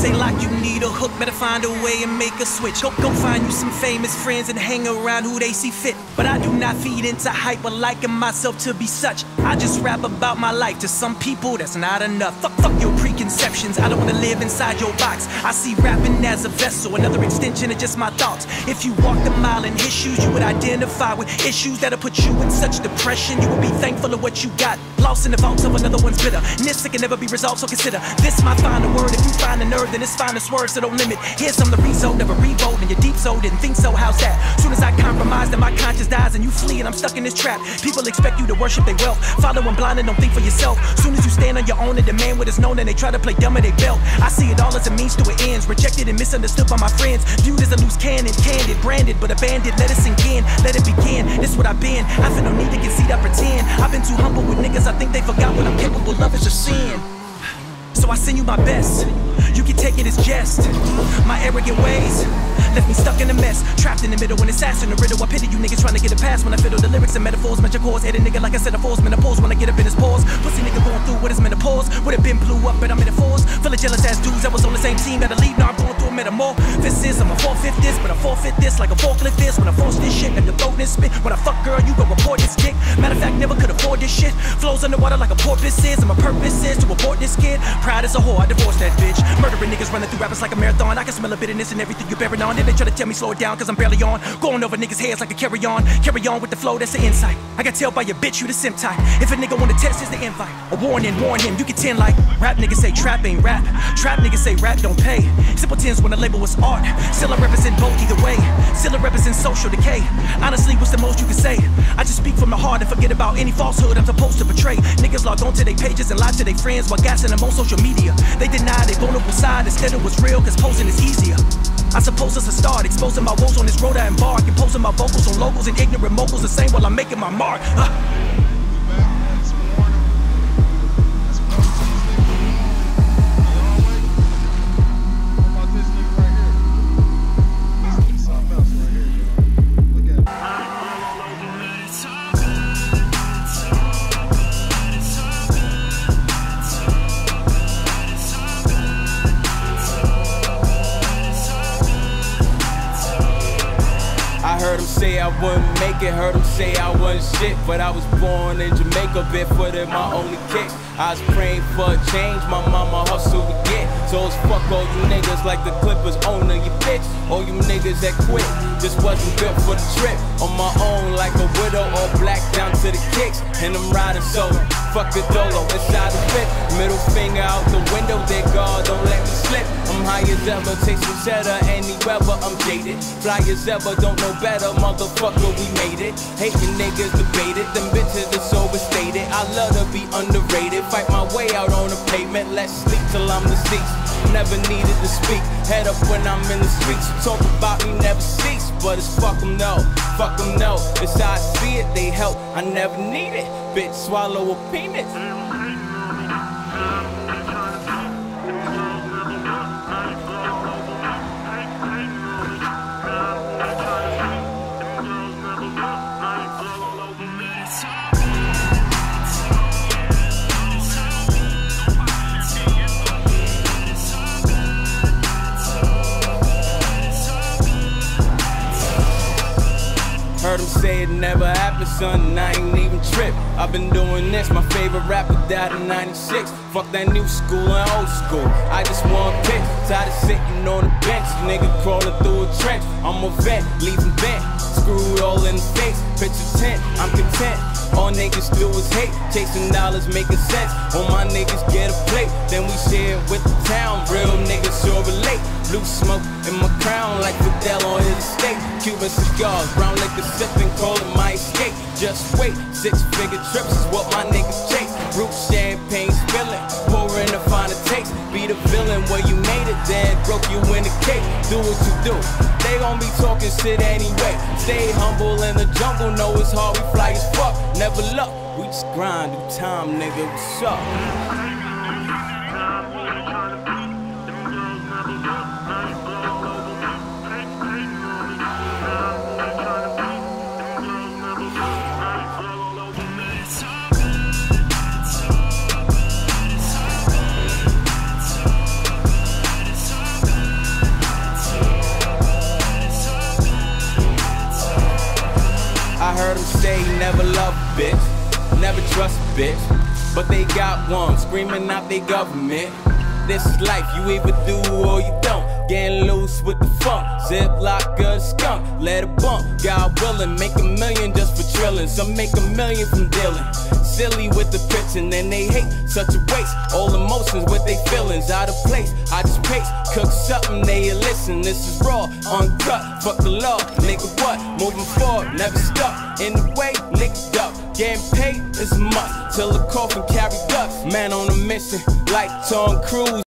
say like you need a hook, better find a way and make a switch. Go find you some famous friends and hang around who they see fit. But I do not feed into hype or liking myself to be such. I just rap about my life. To some people, that's not enough. Fuck your preconceptions. I don't wanna live inside your box. I see rapping as a vessel, another extension of just my thoughts. If you walked a mile in his shoes, you would identify with issues that'll put you in such depression. You would be thankful of what you got, lost in the vaults of another one's bitterness. It can never be resolved, so consider this my final word. If you find a nerve, then it's finest words, so don't limit. Here's some of the result of a revolt, and your deep soul didn't think so. How's that? Soon as I compromise, then my conscience dies, and you flee, and I'm stuck in this trap. People expect you to worship their wealth, follow them blind and don't think for yourself. Soon as you stand on your own and demand what is known, and they try to play dumb in their belt. I see it all as a means to an end, rejected and misunderstood by my friends, viewed as a loose cannon, candid, branded, but abandoned. Let it sink in, let it begin. This what I've been. I feel no need to concede, I pretend. I've been too humble with niggas, I think they forgot what I'm capable of is a sin. So I send you my best, you can take it as jest. My arrogant ways left me stuck in a mess, trapped in the middle, an assassin, a riddle. I pity you niggas trying to get a pass when I fiddle the lyrics and metaphors. Measure chords, hit a nigga like I said a force menopause when I get up in his paws. Pussy nigga going through what is menopause. Would have been blew up, but I'm in the fours. Full of jealous ass dudes that was on the same team that'll leave. Now I'm going through a metamorphosis. I'm a forfeit this, but I forfeit this like a forklift this. When I force this shit and the throat this spit. When I fuck girl, you go report this dick. Matter of fact, never could afford this shit. Flows underwater like a porpoise is, and my purpose is to abort this kid. Pride is a whore, I divorced that bitch. Murdering niggas running through rappers like a marathon. I can smell a bitterness in everything you're bearing on. Then they try to tell me slow it down, cause I'm barely on. Going over niggas' heads like a carry on. Carry on with the flow, that's the insight. I can tell by your bitch you the sim type. If a nigga wanna test, here's the invite. A warning, warn him, you can tend like rap niggas say trap ain't rap. Trap niggas say rap don't pay. Simpletons when the label was art. Still I represent both either way. Still I represent social decay. Honestly, what's the most you can say? I just speak from the heart and forget about any falsehood I'm supposed to portray. Niggas log on to their pages and lie to their friends while gassing them on social media. They deny their vulnerable side instead it was real, cause posing is easier. I suppose it's a start, exposing my woes on this road I embark, imposing my vocals on logos and ignorant moguls the same while I'm making my mark. Heard him say I wouldn't make it, heard him say I wasn't shit. But I was born in Jamaica, barefoot my only kick. I was praying for a change, my mama hustled to get. So it's fuck all you niggas like the Clippers owner, you bitch. All you niggas that quit, just wasn't built for the trip. On my own like a widow, all black down to the kicks. And I'm riding solo, fuck the dolo, inside the fit. Middle finger out the window, there God, don't let me slip. I'm high as ever, taste some cheddar, any weather, I'm jaded. Fly as ever, don't know better, motherfucker, we made it. Hating niggas debated, them bitches are overstated. I love to be underrated, fight my way out on the pavement. Let's sleep till I'm deceased, never needed to speak. Head up when I'm in the streets, you talk about me never cease. But it's fuck them no, it's how I see it, they help, I never need it. Bitch, swallow a peanut. Heard him say it never happened, son, and I ain't even trip. I've been doing this, my favorite rapper died in 96. Fuck that new school and old school, I just want pick. Tired of sitting on the bench, nigga crawling through a trench. I'm a vet, leaving bent, screwed all in the face. Picture tent, I'm content. All niggas do is hate, chasing dollars, making sense. All my niggas get a plate, then we share it with the town. Real niggas sure relate. Blue smoke in my crown like Fidel on his estate. Cuban cigars, brown liquor sipping, calling my escape. Just wait, 6-figure trips is what my niggas chase. Root champagne spilling, pouring to find a taste. Be the villain where you made it, then broke you in the cake. Do what you do, they gon' be talking shit anyway. Stay humble in the jungle, know it's hard, we fly as fuck. Never luck, we just grind through time, nigga, what's up? I heard them say never love a bitch, never trust a bitch, but they got one screaming out they government. This is life, you either do or you don't. Getting loose with the funk, ziplock of the skunk, let it bump. God willing, make $1 million just for drilling. Some make $1 million from dealing. Silly with the pitching, and they hate such a waste. All emotions with they feelings out of place. I just pace, cook something, they listen. This is raw, uncut, fuck the law, nigga what? Moving forward, never stuck. In the way, nigga duck. Getting paid is a must, till the coffin carry ducks. Man on a mission, like Tom Cruise.